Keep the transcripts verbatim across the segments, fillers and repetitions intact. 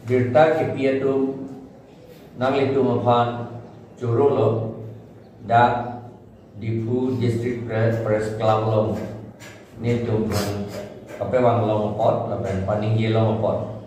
birta ke piatum nang litu mafan Jorolo da Difu District Press Press Club long ni tu kan apa wang long pot lapan paninggi long pot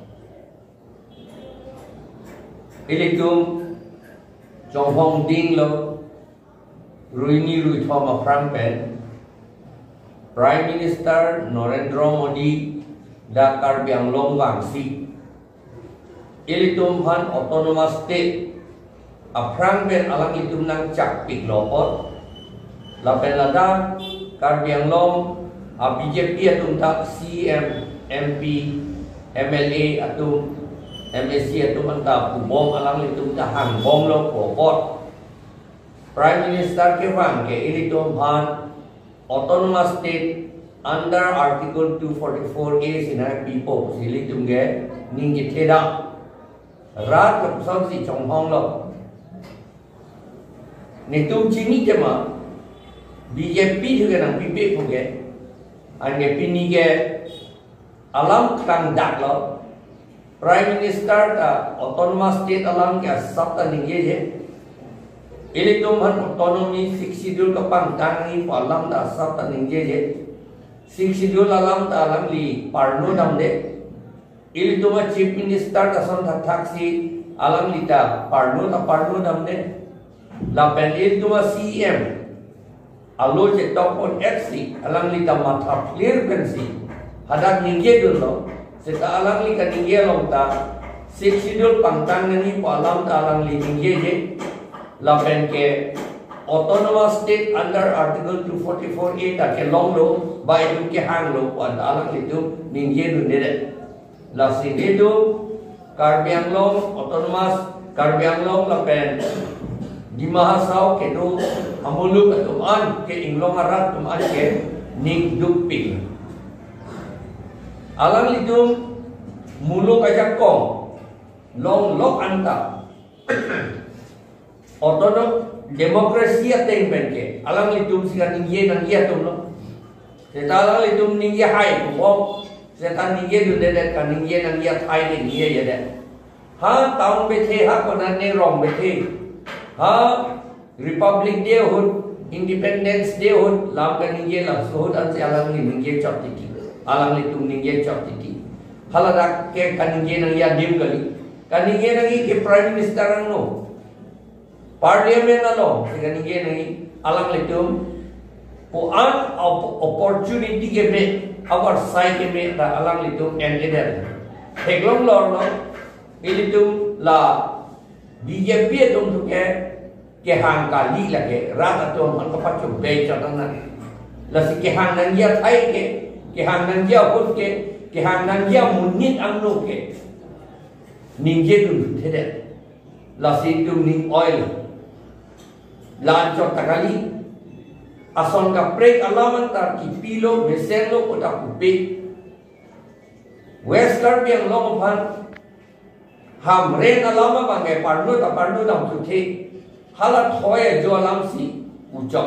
ilitum Chong Hong Ding lo Ruini Rui Thoma Prampen Prime Minister Narendra Modi da Karbiang Long Wangsi ilitum han autonomous state Prampen alang itum nang cak pik lopot lapen lada Karbiang Long B J P atum tak C M M P M L A atum M S C atum anta bom alang itum tahan bom lo popot Prime Minister ke wang ke ilitum han autonomous state under Article two forty-four A sinai people silitum ge ningi theda rat kapsam si Chong Hong lo nitum chini jema B J P juga nang pipi puge ange pini ge alam kang dak lo Prime Minister ta autonomous state alam ke sabta ninge je ili tumhan autonomy six schedule ka pang tangi alam da sabta ninge je six schedule alam ta alam li parno dam de ili tuma chief minister ta son thak thaksi alam li ta parno ta parno dam de la pen ili tuma C M Alo je topon F C alang li ta mata clear pensi hadak ninge dulu seta alang li ka ninge long ta six schedule pangtang ni po alam ta alang li ninge je la pen ke autonomous state under Article two forty-four A ta ke long lo ba itu ke hang lo po alang li tu ninge du de la si de du Karbiang Long autonomous Karbiang Long la pen di mahasau ke do amuluk atuman ke inglong arat tuman ke ning duping alang lidum muluk ajak kong long lok anta otonom demokrasi ateng benke alang lidum siga ningye nangye tum lo seta alang lidum ningye hai bom seta ningye du dedet kan ningye nangye thai de ningye yede ha taung bethe ha konan ne rong bethe ha Republic Day hut Independence Day hut lam kan ninge lam sohut an se alang ni ninge chop titi alang ni tum ninge chop titi halada ke kan ninge nang ya dim gali kan ninge nang ke prime minister ang no parliament na lo ke kan ninge nang alang li tum ko an opportunity ke me our side ke me ta alang li tum and eder heglong lor no ili tum la B J P tum tu ke ke hang kali lagi rat atau man kapat cu be catana la si ke hang nan ya thai ke ke hang nan ya hut ke ke hang nan ya munit ang no ke ninge tu thede la si tu ning oil lan chot takali ason ka break alaman tar ki pilo meselo ko ta kupe west Karbiang Long phan ham ren alama bangai parno ta parno dam tu the halat thoya jo alam si ucap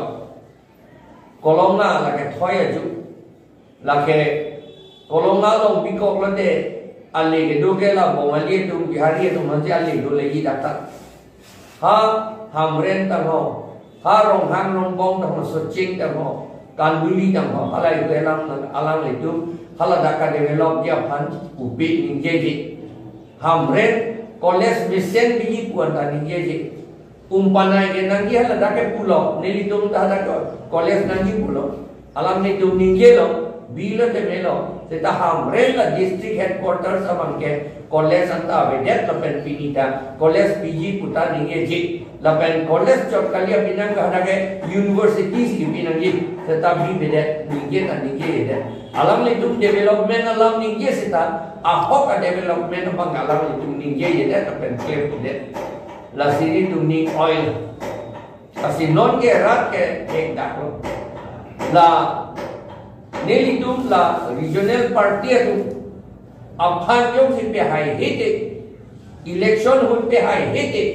kolomna lage thoya jo lage kolomna long bikok lade ali ke doge la bomali tu bihari tu manti ali do legi data ha hamren ta ho ha rong hang rong bong ta ho soching ta ho kanduli ta ho halai ke alam alam itu hala daka develop dia phan upi ningeji hamren college mission biji puan ta ningeji umpanai ke nangi hala dake pulau neli tum ta da college nangi pulau alam ni tum ninge lo bila te melo se ta hamre la district headquarters amang ke college anta vedet la pen pinita college pg puta ninge ji la pen college chot kalia pinang ka dake universities ki pinangi se ta bi vedet ninge ta ninge de alam ni tum development alam ninge se ta ahok ka development bang alam ni tum ninge de ta pen clear de la sini tu ni oil kasi non ke rat ke ek dak lo la neli tu la regional party tu aphan jong si pe hai hete election hun pe hai hete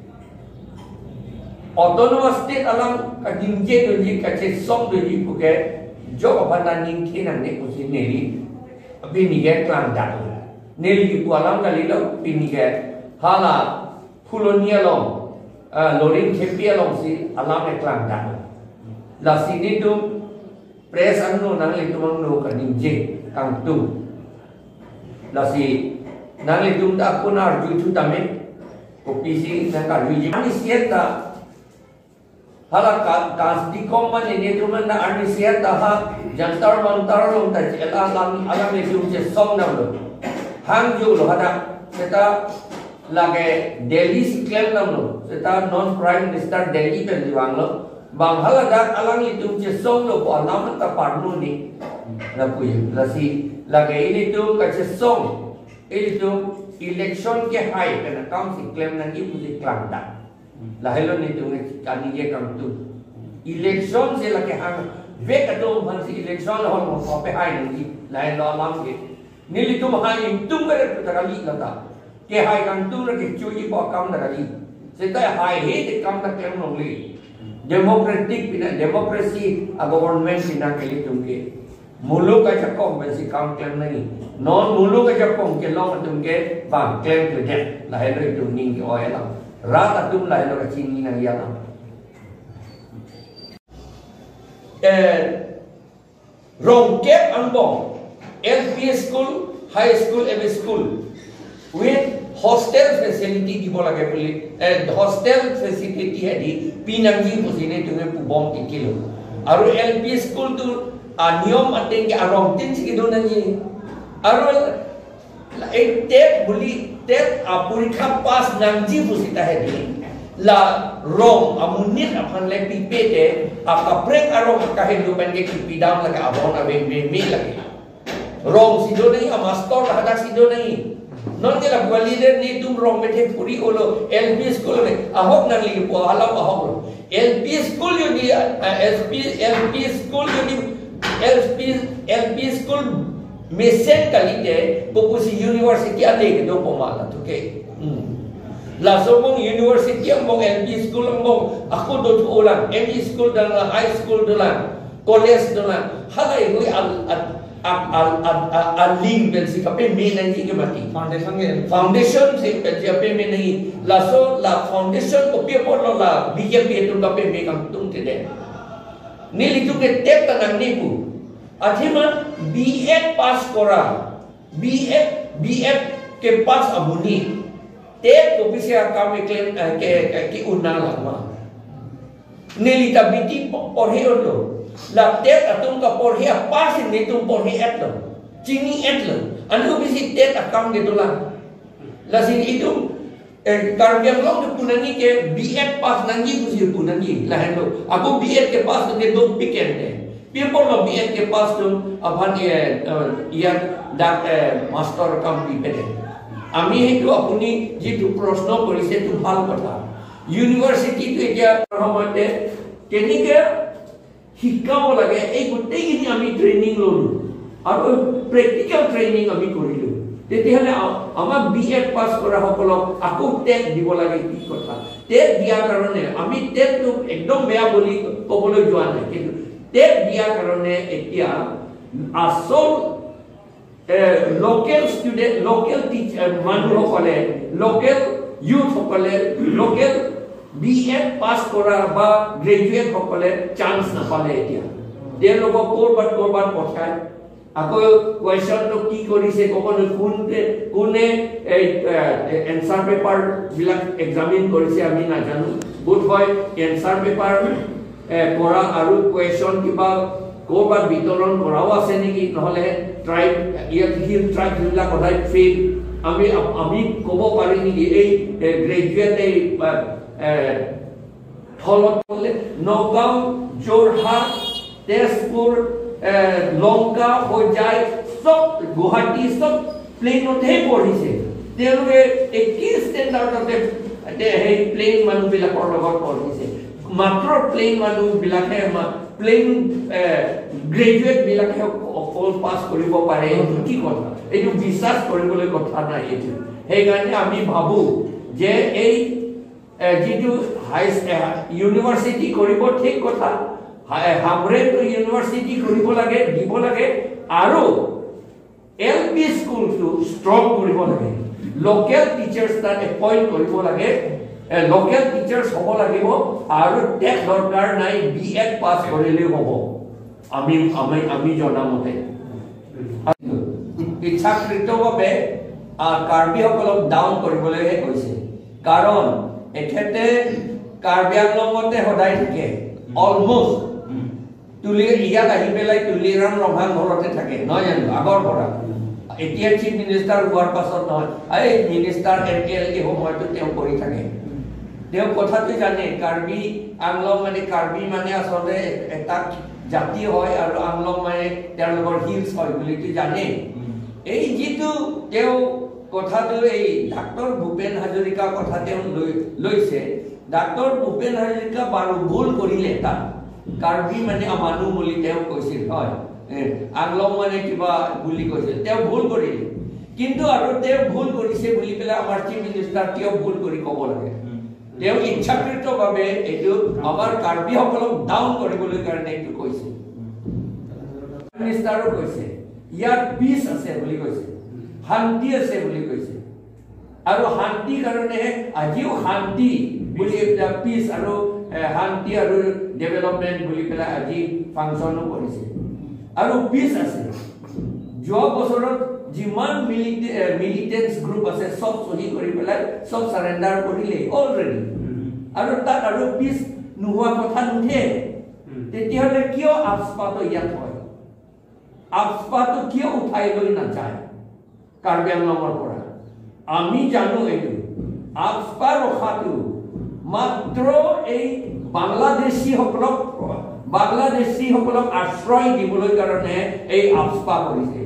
autonomous state alam ka dingje do ji ka che som do ji ku ke jo aphan ning thi nang ne ku si neli abi ni ge klang dak Nil ipu alam kali lo pinike hala fulonia long lorin kepia long si alam eklang dah. La sini tu pres anu nang itu mangno kaninje kang tu. La si nang itu tak pun arju tu tame kopi si nang arju ani sieta hala kas di komman ini tu mana ani sieta ha jantar mantar long ta alam alam itu je song nam lo. Hangzhou lo ada kita lagi Delhi sekian lo, kita non prime minister Delhi penjuang lo, bang hal ada alang itu jesong lo, alam kita parnu ni, lakuin, lasi lagi ini tu kecesong, ini tu election ke high, karena kaum si klaim nanti punya kelanda, lahirlah ni tu kani je kaum tu, election se lagi hang, vek atau masih election lo hong hong apa high nanti, lahirlah alam ke. Nili tu mahal tu ber terkali lata. Ke hai kan tu lagi cuci bawa kam terkali. Setai hai he de kam tak klaim nongli. Democratic pina democracy a government pina kali tu ke. Muluk ka chakom besi kam klaim nahi. Non muluk ka chakom ke long tu ke bang klaim tu je. Lahir tu ning ke oi la. Rat atum lahir ka chini nang ya la. Eh rongkep anbong L P school, high school, M S school with hostel facility di bola ke puli, eh hostel facility है di pinangji posine tunge pubom tikilo. Aru L P school tu aniom ating ke arong tin sikido nanyi. Aru एक tape बोली tape आपुरिका पास नंजी पुसिता है दी ला रोम अमुनित अपन ले पीपे दे आपका ब्रेक आरोप का हिंदू बन के पिदाम लगा अबोन अबे में में लगे रोम सीधो नहीं अमास्टर हटा सीधो नहीं नॉन के लग वाली दे नी तुम रोम में थे पूरी ओलो एलपी स्कूल में अहोक नंगली के पुआला अहोक एलपी स्कूल यो दी एसपी एलपी स्कूल यो दी LP LP school Mesin kali deh, popusi university ada ke dua pemalas tu ke. Langsung mong university mong L P school mong aku dua orang, M E school dan high school dalam, college dalam. Halai gue al al al al al link bensi kape main nanti ke mati. Foundation ke? Foundation si bensi kape main nanti. Langsung la foundation kopi pun lo la B J P itu kape main kang tung tidak. Ni itu ke tep tanang nipu. Akhirnya B Ed pass kora, B Ed B Ed ke pass abuni, tet ko bisa kami klaim ke ke unang lama. Nilita biti porhe lo, la tet atum ka porhe pass ni tum porhe et lo, cini et lo, anu bisi tet akam gitu lah. Lasin itu karbiang lo tu punani ke B Ed pass nangi busi punani lah lo. Aku B Ed ke pass ni do piken deh. People lo B Ed ke pass tu apan ye ia dak master kam pipede. Ami itu apuni jitu prosno korise tu hal kota. University tu eja rahmate kini ke hikam lage ei gutte ini ami training lo aru practical training ami korilu. Tete hale ama B Ed pass kora hokolo aku tet dibo lage ki kota. Tet dia karone ami tet tu ekdom beya boli kobolo joan hai. Tet dia karone etia asol local student, local teacher, manu hokale, local youth hokale, local B Ed pass kora ba graduate hokale chance na pale etia. Dia logo korban korban pochai. Aku question to ki korise kokon kunte kune answer paper bilak examine korise ami na janu. Good boy answer paper kora aru question kiba korban bitoron korawa ase neki নহলে tribe ইয়াত hill tribe বিলাক কথাই fail আমি আমি কব পারি নেকি এই গ্রাজুয়েট এই থলতলে নগাঁও যোৰহাট তেজপুৰ লংকা হোজাই সব গুৱাহাটী সব প্লেনতে পঢ়িছে তেওঁলোকে একে ষ্টেণ্ডাৰ্ডতে এই প্লেন মানুহবিলাকৰ লগত পঢ়িছে মাত্ৰ প্লেন মানুহবিলাকে প্লেন গ্ৰেজুৱেট বিলাকে অকল পাছ কৰিব পাৰে কি কথা এইটো বিশ্বাস কৰিবলৈ কথা নাই এইটো সেইকাৰণে আমি ভাবো যে এই যিটো হাই ইউনিভাৰ্চিটি কৰিব ঠিক কথা হাবৰে তো ইউনিভাৰ্চিটি কৰিব লাগে দিব লাগে আৰু এল পি স্কুলটো ষ্ট্ৰং কৰিব লাগে লোকেল টিচাৰ্ছ তাত এপইণ্ট কৰিব লাগে লোকেল টিচাৰ্ছ হ'ব লাগিব আৰু টেক দৰকাৰ নাই বি এড পাছ কৰিলেও হ'ব আমি আমি আমি জনামতে ইচ্ছাকৃতভাৱে কাৰ্বিসকলক ডাউন কৰিবলৈহে কৈছে কাৰণ এখেতে কাৰ্বি আংলঙতে সদায় থাকে অলমষ্ট তুলি ইয়াত আহি পেলাই তুলিৰাম ৰভাং ঘৰতে থাকে নহয় জানো আগৰ পৰা এতিয়া চিফ মিনিষ্টাৰ হোৱাৰ পাছত নহয় এই মিনিষ্টাৰ এম পি এল কে সময়তো তেওঁ কৰি থাকে তেওঁ কথাটো জানে কাৰ্বি আংলং মানে কাৰ্বি মানে আচলতে এটা জাতি হয় আৰু আংলং মানে তেওঁলোকৰ হিলছ হয় বুলিতো জানে এই যিটো তেওঁ কথাটো এই ডাক্তৰ ভূপেন হাজৰিকাৰ কথা তেওঁ লৈছে ডাক্তৰ ভূপেন হাজৰিকা বাৰু ভুল কৰিলে তাত কাৰ্বি মানে মানুহ বুলি তেওঁ কৈছিল হয় আংলং মানে কিবা বুলি কৈছিল তেওঁ ভুল কৰিলে কিন্তু আৰু তেওঁ ভুল কৰিছে বুলি পেলাই আমাৰ চিফ মিনিষ্টাৰ কিয় ভুল কৰি ক'ব লাগে তেওঁ ইচ্ছাকৃতভাৱে এইটো আমাৰ কাৰ্বিসকলক ডাউন কৰিবলৈ কাৰণে এইটো কৈছে মিনিষ্টাৰো কৈছে ইয়াত পিছ আছে বুলি কৈছে শান্তি আছে বুলি কৈছে আৰু শান্তিৰ কাৰণে আজিও শান্তি বুলি পিছ আৰু শান্তি আৰু ডেভেলপমেণ্ট বুলি পেলাই আজি ফাংচনো কৰিছে আৰু পিছ আছে যোৱা বছৰত যিমান মিলিটেন্স গ্ৰুপ আছে সব চহী কৰি পেলাই সব সাৰেণ্ডাৰ কৰিলে অলৰেডি আৰু তাত আৰু পিছ নোহোৱা কথা নুঠে তেতিয়াহ'লে কিয় আফস্পাটো ইয়াত হয় আফস্পাটো কিয় উঠাই লৈ নাযায় কাৰ্বি আংলঙৰ পৰা আমি জানো এইটো আফস্পা ৰখাটো মাত্ৰ এই বাংলাদেশীসকলক বাংলাদেশীসকলক আশ্ৰয় দিবলৈ কাৰণে এই আফস্পা কৰিছে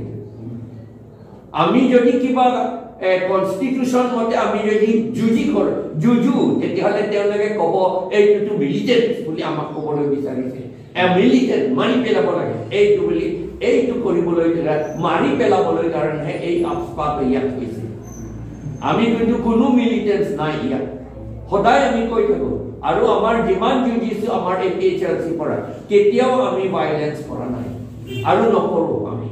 আমি যদি কিবা কনষ্টিটিউচন মতে আমি যদি যুঁজি কৰো যুঁজু তেতিয়াহ'লে তেওঁলোকে ক'ব এইটোতো মিলিটেণ্ট বুলি আমাক ক'বলৈ বিচাৰিছে মিলিটেণ্ট মাৰি পেলাব লাগে এইটো বুলি এইটো কৰিবলৈ মাৰি পেলাবলৈ কাৰণেহে এই আফস্পাটো ইয়াত হৈছে আমি কিন্তু কোনো মিলিটেন্স নাই ইয়াত সদায় আমি কৈ থাকো আৰু আমাৰ যিমান যুঁজিছো আমাৰ A P H L C পৰা কেতিয়াও আমি ভাইলেন্স কৰা নাই আৰু নকৰো আমি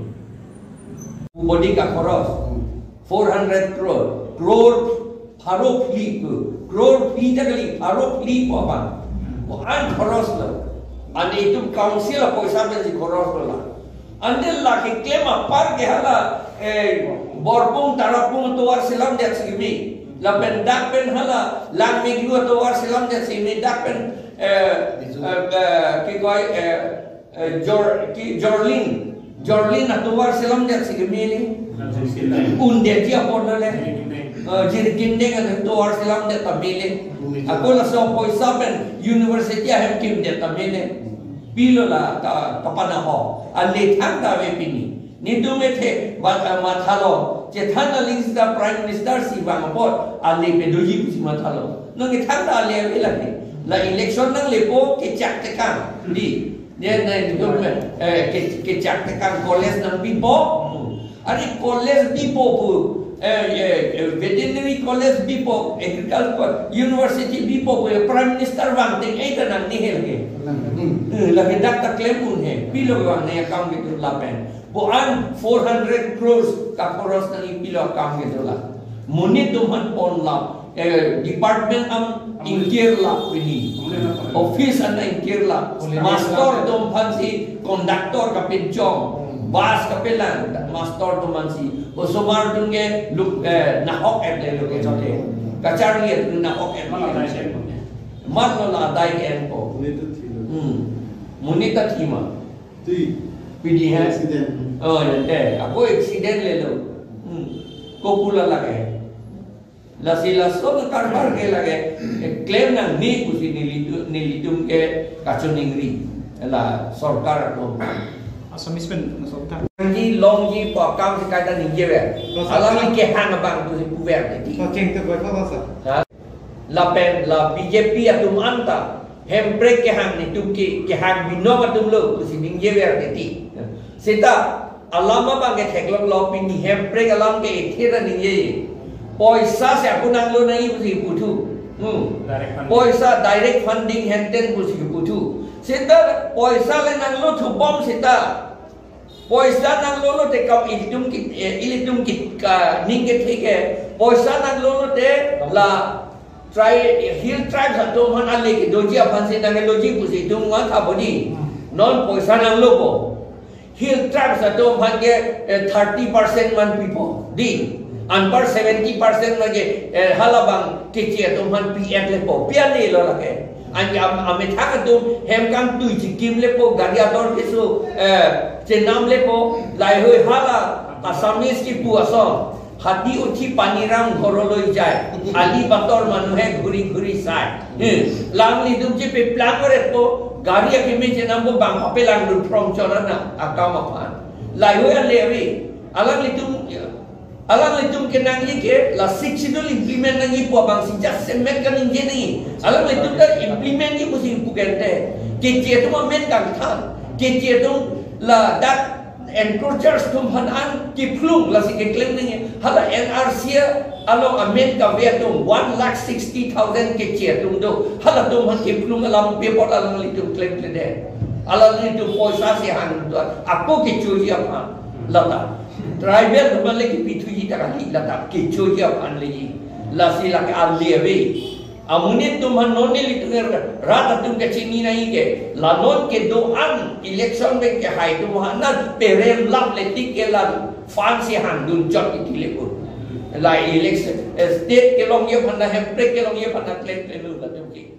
বডিকা খৰচ four hundred crore crore Faro ফ্লি crore ফ্লি টাকলি ফারো ফ্লি পাবা আন খরচ ল আন এইটো কাউন্সিল পয়সা বেশি খরচ ল আন্দেল লাখে ক্লেম পার গেলা এ বরপুং তারাপুং তোয়ার সিলাম দেখছিমি লাপেন ডাকপেন হালা লাং মেগিও তোয়ার সিলাম দেখছিমি ডাকপেন কি কয় জর কি জর্লিন জর্লিন তোয়ার সিলাম দেখছিমি unde dia pornale jir kinde kan to ar silam de tamile akola so poisa ben university hem kim de tamile pilola ta tapana ho alle thang da ve pini ni tu me the mathalo je thana lingsta prime minister si bang bot alle pe doji si mathalo no ngi thang da le ve la ni la election nang le po ke chak te kan di ne ne government ke ke chak te kan college nang bi po Ari college bipo pu veterinary college bipo agriculture university bipo pu prime minister bang ting ai tan ni hel ke la ke doctor claim un he pilo bang ne account ke la pen bo an four hundred crores ka poros ni pilo account ke la muni tuman pon la department am inkir la ini office an inkir la master dom phansi conductor ka penjong bas kapelan master tu mansi osomar tunge look nahok etle look etle kacari et nahok etle mat la dai en ko hmm munita thima tui pidi hai accident oh nante aku accident le lo hmm ko pula lage la sila so karbar ke lage claim na ni kusi nilitu nilitum ke kachoningri la sarkar ko Asamismen nasota. Ji long ji po kam si kai ta ni je ve. Ala ni ke hang bang tu si pu ver ti. Ko cheng te koi kha sa. Ha. La pen la B J P atum anta. Hem break ke hang ni tu ki ke hang bino atum lo tu si ning je ver ti. Sita alama bang ke theklok lo pin ni hem break alam ke ethe ra ni je. Poisa se aku nang lo nai pu si pu thu. Hmm. Poisa direct funding henten pu si pu thu. Sita poisa le nang lo thu bom sita Poisa nang lolo te kam ilitum kit ilitum kit ka ninge thike poisa nang lolo te la try hill tribes ato man ale ki doji apan se nang doji pusi tum nga tha bodi non poisa nang loko hill tribes ato man ke thirty percent man people di anpar seventy percent lage halabang kichi ato man P M lepo piane lo lage Anji ame thang tu hem kam tu jikim lepo gadia dor kesu cenam lepo lai hoi hala asamis ki pu aso hati uthi paniram horoloi jai ali bator manuhe घुरी घुरी sai lang li dum je pe plan kore to gadia ke me cenam bo bang ape lang du from chorana akam apan lai hoi lewi alang li tum alang litum kenang like la siksidul implement nangi po bang sijak semet kan inje ni alang litum tar implement ni musi pukente ke chetu men kang than ke chetu la dat encroachers tum hanan ki plung la sik klem ni hala N R C alo amen ka vetum one lakh sixty thousand ke chetu do hala tum han ki plung alam paper alang litum klem klede alang litum poisa se han aku ki chuji apa lata Tribal tu malah kita pitu kita kali latak kecoh dia pan lagi, lasi laki aliyah. Amunit tu man non ni litu rata tu kecini naik ke, lanon ke doan election में के हाई tu mana perem lap letik ke lan fancy handun jot itu lepur, lai election state ke long ye pana hempre ke long ye pana claim claim lu lalu ke.